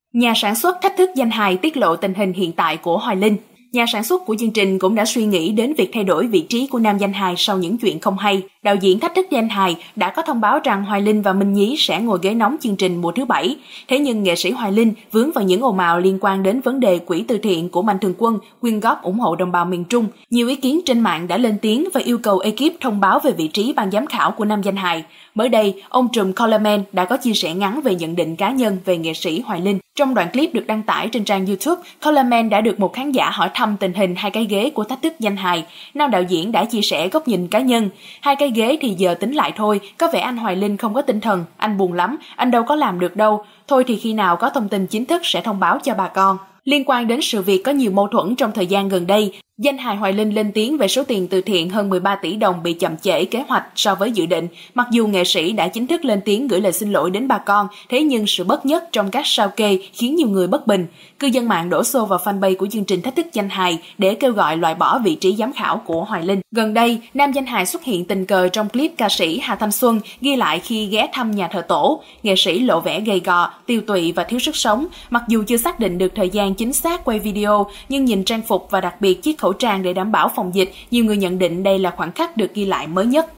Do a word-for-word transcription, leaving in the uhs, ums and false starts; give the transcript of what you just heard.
Nhà sản xuất thách thức danh hài tiết lộ tình hình hiện tại của Hoài Linh. Nhà sản xuất của chương trình cũng đã suy nghĩ đến việc thay đổi vị trí của nam danh hài sau những chuyện không hay. Đạo diễn thách thức danh hài đã có thông báo rằng Hoài Linh và Minh Nhí sẽ ngồi ghế nóng chương trình mùa thứ bảy. Thế nhưng nghệ sĩ Hoài Linh vướng vào những ồn ào liên quan đến vấn đề quỹ từ thiện của Mạnh Thường Quân quyên góp ủng hộ đồng bào miền Trung. Nhiều ý kiến trên mạng đã lên tiếng và yêu cầu ekip thông báo về vị trí ban giám khảo của nam danh hài. Mới đây, ông trùm Coleman đã có chia sẻ ngắn về nhận định cá nhân về nghệ sĩ Hoài Linh. Trong đoạn clip được đăng tải trên trang YouTube, Coleman đã được một khán giả hỏi thăm tình hình hai cái ghế của thách thức danh hài. Nam đạo diễn đã chia sẻ góc nhìn cá nhân. Hai cái ghế thì giờ tính lại thôi, có vẻ anh Hoài Linh không có tinh thần, anh buồn lắm, anh đâu có làm được đâu. Thôi thì khi nào có thông tin chính thức sẽ thông báo cho bà con. Liên quan đến sự việc có nhiều mâu thuẫn trong thời gian gần đây, danh hài Hoài Linh lên tiếng về số tiền từ thiện hơn mười ba tỷ đồng bị chậm trễ kế hoạch so với dự định. Mặc dù nghệ sĩ đã chính thức lên tiếng gửi lời xin lỗi đến bà con, thế nhưng sự bất nhất trong các sao kê khiến nhiều người bất bình. Cư dân mạng đổ xô vào fanpage của chương trình thách thức danh hài để kêu gọi loại bỏ vị trí giám khảo của Hoài Linh. Gần đây, nam danh hài xuất hiện tình cờ trong clip ca sĩ Hà Thanh Xuân ghi lại khi ghé thăm nhà thờ tổ. Nghệ sĩ lộ vẻ gầy gò, tiêu tụy và thiếu sức sống. Mặc dù chưa xác định được thời gian chính xác quay video, nhưng nhìn trang phục và đặc biệt chiếc khẩu trang để đảm bảo phòng dịch, nhiều người nhận định đây là khoảnh khắc được ghi lại mới nhất.